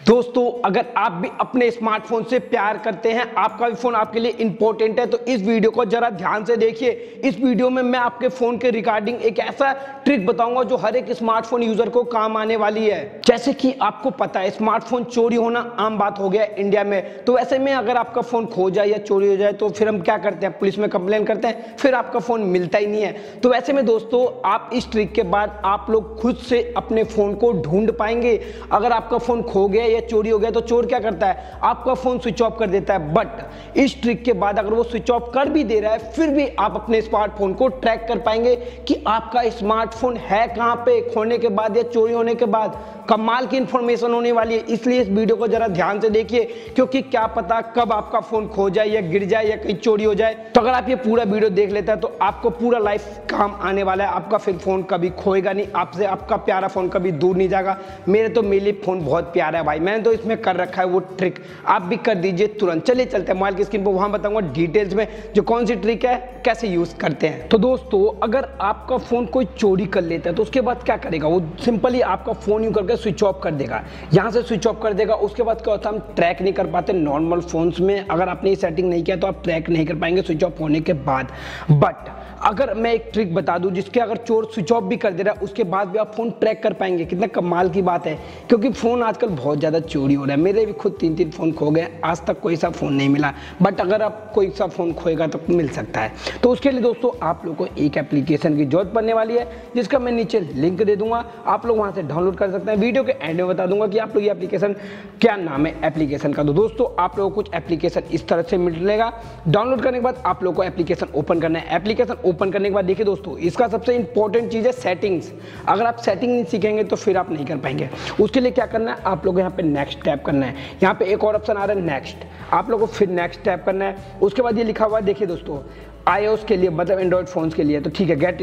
दोस्तों, अगर आप भी अपने स्मार्टफोन से प्यार करते हैं, आपका भी फोन आपके लिए इंपॉर्टेंट है, तो इस वीडियो को जरा ध्यान से देखिए। इस वीडियो में मैं आपके फोन के रिगार्डिंग एक ऐसा ट्रिक बताऊंगा जो हर एक स्मार्टफोन यूजर को काम आने वाली है। जैसे कि आपको पता है स्मार्टफोन चोरी होना आम बात हो गया है इंडिया में। तो ऐसे में अगर आपका फोन खो जाए या चोरी हो जाए तो फिर हम क्या करते हैं, पुलिस में कंप्लेन करते हैं, फिर आपका फोन मिलता ही नहीं है। तो ऐसे में दोस्तों, आप इस ट्रिक के बाद आप लोग खुद से अपने फोन को ढूंढ पाएंगे। अगर आपका फोन खो गया या चोरी हो गया तो चोर क्या करता है, आपका फोन स्विच ऑफ कर देता है। बट इस ट्रिक के बाद अगर वो स्विच ऑफ कर भी दे रहा है, फिर भी आप अपने स्मार्टफोन को ट्रैक कर पाएंगे कि आपका स्मार्टफोन है कहां पे, खोने के बाद या चोरी होने के बाद। कमाल की इंफॉर्मेशन होने वाली है, इसलिए इस वीडियो को जरा ध्यान से देखिए, क्योंकि क्या पता कब आपका फोन खो जाए या गिर जाए या कहीं चोरी हो जाए। तो अगर आप ये पूरा वीडियो देख लेते हैं तो आपको पूरा लाइफ काम आने वाला है। आपका फिर फोन कभी खोएगा नहीं, आपसे आपका प्यारा फोन कभी दूर नहीं जाएगा। मेरे लिए फोन बहुत प्यारा है भाई, मैंने तो इसमें कर रखा है वो ट्रिक, आप भी कर दीजिए तुरंत। चलिए चलते हैं मोबाइल की स्क्रीन पर, वहां बताऊंगा डिटेल्स में जो कौन सी ट्रिक है, कैसे यूज करते हैं। तो दोस्तों, अगर आपका फोन कोई चोरी कर लेता है तो उसके बाद क्या करेगा, वो सिंपली आपका फोन यूं करके स्विच ऑफ कर देगा। यहां से स्विच ऑफ कर देगा। उसके बाद क्या होता है, हम ट्रैक नहीं कर पाते नॉर्मल फोन्स में। अगर आपने ये सेटिंग नहीं किया तो आप ट्रैक नहीं कर पाएंगे स्विच ऑफ होने के बाद। बट अगर मैं एक ट्रिक बता दूं जिसके अगर चोर स्विच ऑफ भी कर दे रहा है उसके बाद भी आप फोन ट्रैक कर पाएंगे, कितना कमाल की बात है। क्योंकि फोन आजकल बहुत ज्यादा चोरी हो रहा है, मेरे भी खुद 3-3 फोन खो गए, आज तक कोई सा फोन नहीं मिला। बट अगर आप कोई सा फोन खोएगा तो मिल सकता है। तो उसके लिए दोस्तों आप लोग को एक एप्लीकेशन की जरूरत पड़ने वाली है, जिसका मैं नीचे लिंक दे दूंगा, आप लोग वहां से डाउनलोड कर सकते हैं। वीडियो के एंड में बता दूंगा कि आप लोग ये एप्लीकेशन क्या नाम है एप्लीकेशन का। तो दोस्तों, आप लोगों को कुछ एप्लीकेशन इस तरह से मिलेगा। डाउनलोड करने के बाद आप लोग को एप्लीकेशन ओपन करना है। एप्लीकेशन ओपन करने के बाद देखिए दोस्तों, इसका सबसे इंपॉर्टेंट चीज है सेटिंग्स। अगर आप सेटिंग नहीं सीखेंगे तो फिर आप नहीं कर पाएंगे। उसके लिए क्या करना है, आप लोग यहाँ पे नेक्स्ट टैप करना है। यहाँ पे एक और ऑप्शन आ रहा है नेक्स्ट, आप लोगों को फिर नेक्स्ट टैप करना है। उसके बाद ये लिखा हुआ है, देखिए दोस्तों, iOS के लिए मतलब एंड्रॉइड फोन्स के लिए, तो ठीक है, गेट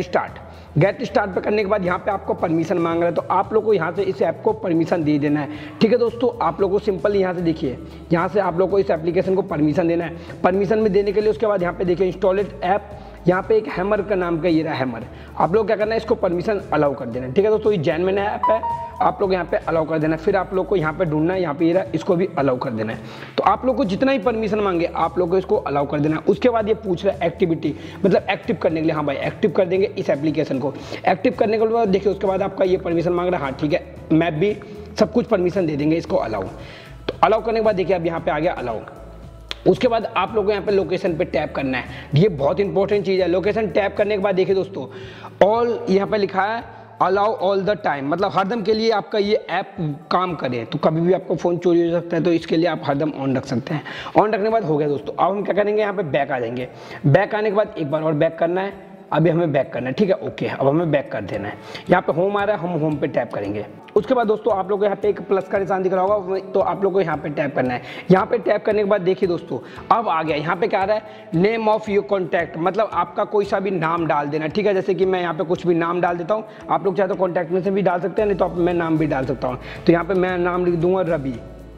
स्टार्ट पे करने के बाद यहाँ पे आपको परमिशन मांग रहा है, तो आप लोग को यहाँ से इस ऐप को परमिशन दे देना है। ठीक है दोस्तों, आप लोगों को सिंपल यहाँ से देखिए, यहाँ से आप लोग को इस एप्लीकेशन को परमिशन देना है। परमिशन में देने के लिए उसके बाद यहाँ पे देखिए इंस्टॉलेड ऐप, यहाँ पे एक हैमर का नाम का ये रहा हैमर, आप लोग क्या करना है, इसको परमिशन अलाउ कर देना है। ठीक है दोस्तों, ये जेन्युइन ऐप है, आप लोग यहाँ पे अलाउ कर देना है। फिर आप लोग को यहाँ पे ढूंढना है, यहाँ पे ये रहा, इसको भी अलाउ कर देना है। तो आप लोग को जितना ही परमिशन मांगे आप लोग को इसको अलाउ कर देना है। उसके बाद ये पूछ रहा है एक्टिविटी, मतलब एक्टिव करने के लिए। हाँ भाई, एक्टिव कर देंगे इस एप्लीकेशन को। एक्टिव करने के बाद देखिए उसके बाद आपका ये परमिशन मांग रहा है, हाँ ठीक है, मैप भी सब कुछ परमिशन दे देंगे इसको अलाउ। तो अलाउ करने के बाद देखिए अब यहाँ पे आ गया अलाउ। उसके बाद आप लोगों को यहाँ पे लोकेशन पे टैप करना है, ये बहुत इंपॉर्टेंट चीज़ है। लोकेशन टैप करने के बाद देखिए दोस्तों, ऑल यहाँ पे लिखा है अलाउ ऑल द टाइम, मतलब हरदम के लिए आपका ये ऐप काम करे। तो कभी भी आपका फ़ोन चोरी हो सकता है, तो इसके लिए आप हरदम ऑन रख सकते हैं। ऑन रखने के बाद हो गया दोस्तों। अब हम क्या करेंगे, यहाँ पे बैक आ जाएंगे। बैक आने के बाद एक बार और बैक करना है, अभी हमें बैक करना है। ठीक है, ओके, अब हमें बैक कर देना है। यहाँ पे होम आ रहा है, हम होम पे टैप करेंगे। उसके बाद दोस्तों आप लोग को यहाँ पे एक प्लस का निशान दिख रहा होगा, तो आप लोग को यहाँ पे टैप करना है। यहाँ पे टैप करने के बाद देखिए दोस्तों, अब आ गया यहाँ पे क्या आ रहा है, नेम ऑफ योर कॉन्टैक्ट, मतलब आपका कोई सा भी नाम डाल देना। ठीक है, जैसे कि मैं यहाँ पे कुछ भी नाम डाल देता हूँ, आप लोग चाहे तो कॉन्टैक्ट में से भी डाल सकते हैं, नहीं तो मैं नाम भी डाल सकता हूँ। तो यहाँ पे मैं नाम लिख दूंगा रवि।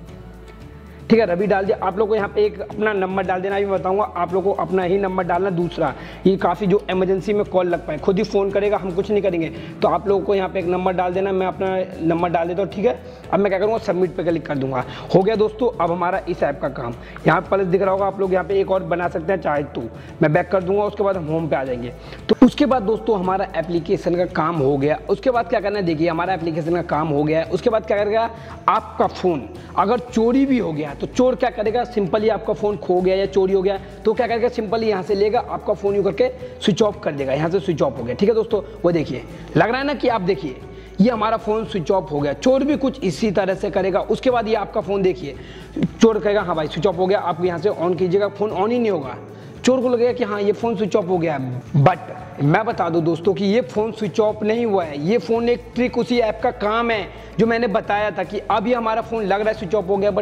ठीक है, रवि डाल दिया। आप लोग को यहाँ पे एक अपना नंबर डाल देना, भी बताऊंगा आप लोग को अपना ही नंबर डालना। दूसरा, ये काफ़ी जो इमरजेंसी में कॉल लग पाए, खुद ही फ़ोन करेगा, हम कुछ नहीं करेंगे, तो आप लोगों को यहाँ पे एक नंबर डाल देना। मैं अपना नंबर डाल देता हूँ। ठीक है, अब मैं क्या करूँगा, सबमिट पे क्लिक कर दूंगा। हो गया दोस्तों, अब हमारा इस ऐप का काम। यहाँ प्लस दिख रहा होगा, आप लोग यहाँ पे एक और बना सकते हैं चाहे तो। मैं बैक कर दूंगा, उसके बाद हम होम पे आ जाएंगे। तो उसके बाद दोस्तों हमारा एप्लीकेशन का काम हो गया। उसके बाद क्या करना है, देखिए हमारा एप्लीकेशन का काम हो गया है। उसके बाद क्या करेगा, आपका फ़ोन अगर चोरी भी हो गया तो चोर क्या करेगा, सिंपली आपका फ़ोन खो गया या चोरी हो गया तो क्या करेगा, सिंपली यहाँ से लेगा, आपका फ़ोन यूँ करके स्विच ऑफ कर देगा। यहाँ से स्विच ऑफ हो गया। ठीक है दोस्तों, वो देखिए लग रहा है ना कि आप देखिए ये हमारा फ़ोन स्विच ऑफ हो गया। चोर भी कुछ इसी तरह से करेगा। उसके बाद ये आपका फ़ोन देखिए, चोर कहेगा हाँ भाई स्विच ऑफ हो गया, आप यहाँ से ऑन कीजिएगा, फ़ोन ऑन ही नहीं होगा। चोर को लगेगा कि हाँ ये फ़ोन स्विच ऑफ हो गया। बट मैं बता दूं दोस्तों कि ये फ़ोन स्विच ऑफ नहीं हुआ है, ये फ़ोन एक ट्रिक उसी ऐप का काम है जो मैंने बताया था कि अभी हमारा फ़ोन लग रहा है स्विच ऑफ हो गया, बट ये ऐप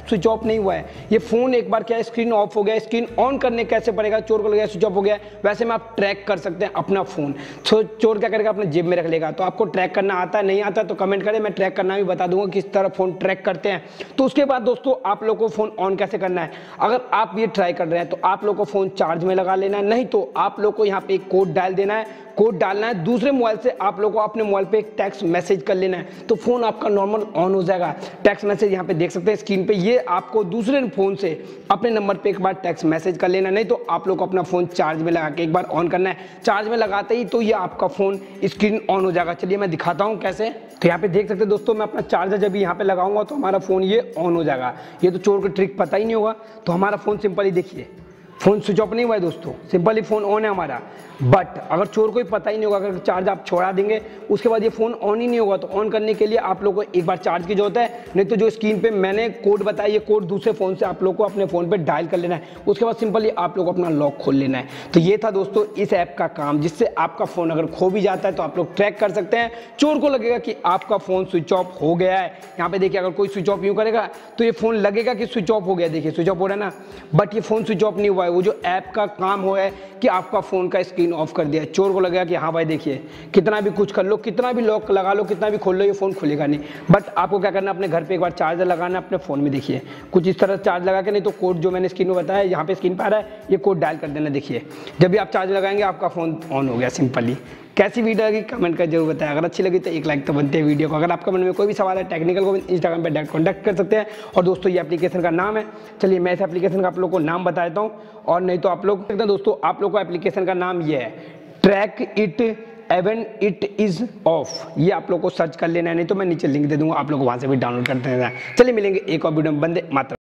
स्विच ऑफ नहीं हुआ है। ये फोन एक बार क्या है, स्क्रीन ऑफ हो गया, स्क्रीन ऑन करने कैसे पड़ेगा, चोर को लगेगा स्विच ऑफ हो गया, वैसे में आप ट्रैक कर सकते हैं अपना फोन। चोर क्या करेगा, अपने जेब में रख लेगा। तो आपको ट्रैक करना आता है, नहीं आता तो कमेंट करें, मैं ट्रैक करना भी बता दूंगा किस तरह फोन ट्रैक करते हैं। तो उसके बाद दोस्तों आप लोग को फोन ऑन कैसे करना है, अगर आप ये ट्राई कर रहे हैं तो आप लोग को फोन चार्ज में लगा लेना है, नहीं तो आप लोग को यहाँ पे एक कोड डाल देना है, कोड डालना है, दूसरे मोबाइल से आप लोग को अपने मोबाइल पे एक टेक्स्ट मैसेज कर लेना है, तो फोन आपका नॉर्मल ऑन हो जाएगा। टेक्स्ट मैसेज यहाँ पे देख सकते हैं स्क्रीन पे, ये आपको दूसरे फोन से अपने नंबर पे एक बार टेक्स्ट मैसेज कर लेना, नहीं तो आप लोग को अपना फोन चार्ज में लगा के एक बार ऑन करना है। चार्ज में लगाते ही तो ये आपका फोन स्क्रीन ऑन हो जाएगा। चलिए मैं दिखाता हूँ कैसे। तो यहाँ पे देख सकते हैं दोस्तों, मैं अपना चार्जर जब यहाँ पे लगाऊंगा तो हमारा फोन ये ऑन हो जाएगा। ये तो चोर को ट्रिक पता ही नहीं होगा। तो हमारा फोन सिंपल ही देखिए, फोन स्विच ऑफ नहीं हुआ है दोस्तों, सिंपली फोन ऑन है हमारा। बट अगर चोर को पता ही नहीं होगा, अगर चार्ज आप छोड़ा देंगे उसके बाद ये फोन ऑन ही नहीं होगा। तो ऑन करने के लिए आप लोग को एक बार चार्ज की जरूरत है, नहीं तो जो स्क्रीन पे मैंने कोड बताया, ये कोड दूसरे फोन से आप लोग को अपने फोन पे डायल कर लेना है। उसके बाद सिंपली आप लोग को अपना लॉक खोल लेना है। तो ये था दोस्तों इस ऐप का काम, जिससे आपका फोन अगर खो भी जाता है तो आप लोग ट्रैक कर सकते हैं। चोर को लगेगा कि आपका फोन स्विच ऑफ हो गया है। यहाँ पे देखिए, अगर कोई स्विच ऑफ यूं करेगा तो ये फोन लगेगा कि स्विच ऑफ हो गया, देखिए स्विच ऑफ हो रहा है ना, बट ये फोन स्विच ऑफ नहीं हुआ है। वो जो ऐप का काम हुआ है कि आपका फोन का स्क्रीन ऑफ कर दिया। चोर को लगेगा कि हाँ भाई देखिए, कितना भी कुछ कर लो, कितना भी लॉक लगा लो, कितना भी खोल लो, ये फोन खुलेगा नहीं। बट आपको क्या करना है, अपने घर पे एक बार चार्जर लगाना है अपने फोन में, देखिए कुछ इस तरह चार्ज लगा के, नहीं तो कोड जो मैंने स्क्रीन में बताया यहाँ पे स्क्रीन पे आ रहा है, ये कोड डायल कर देना। देखिए जब भी आप चार्ज लगाएंगे आपका फोन ऑन हो गया सिंपली। कैसी वीडियो लगी कमेंट कर जरूर बताएं। अगर अच्छी लगी तो एक लाइक तो बनते हैं वीडियो को। अगर आपका मन में कोई भी सवाल है टेक्निकल को इंस्टाग्राम पे डायरेक्ट कॉन्टैक्ट कर सकते हैं। और दोस्तों ये एप्लीकेशन का नाम है, चलिए मैं इस एप्लीकेशन का आप लोग को नाम बता देता हूँ, और नहीं तो आप लोग देखते हैं दोस्तों, आप लोग को एप्लीकेशन का नाम ये है, track it even it is off. ये आप लोग को सर्च कर लेना है, नहीं तो मैं नीचे लिंक दे दूंगा, आप लोग वहां से भी डाउनलोड करते हैं। चलिए मिलेंगे एक और वीडियो में, बंदे मातरम।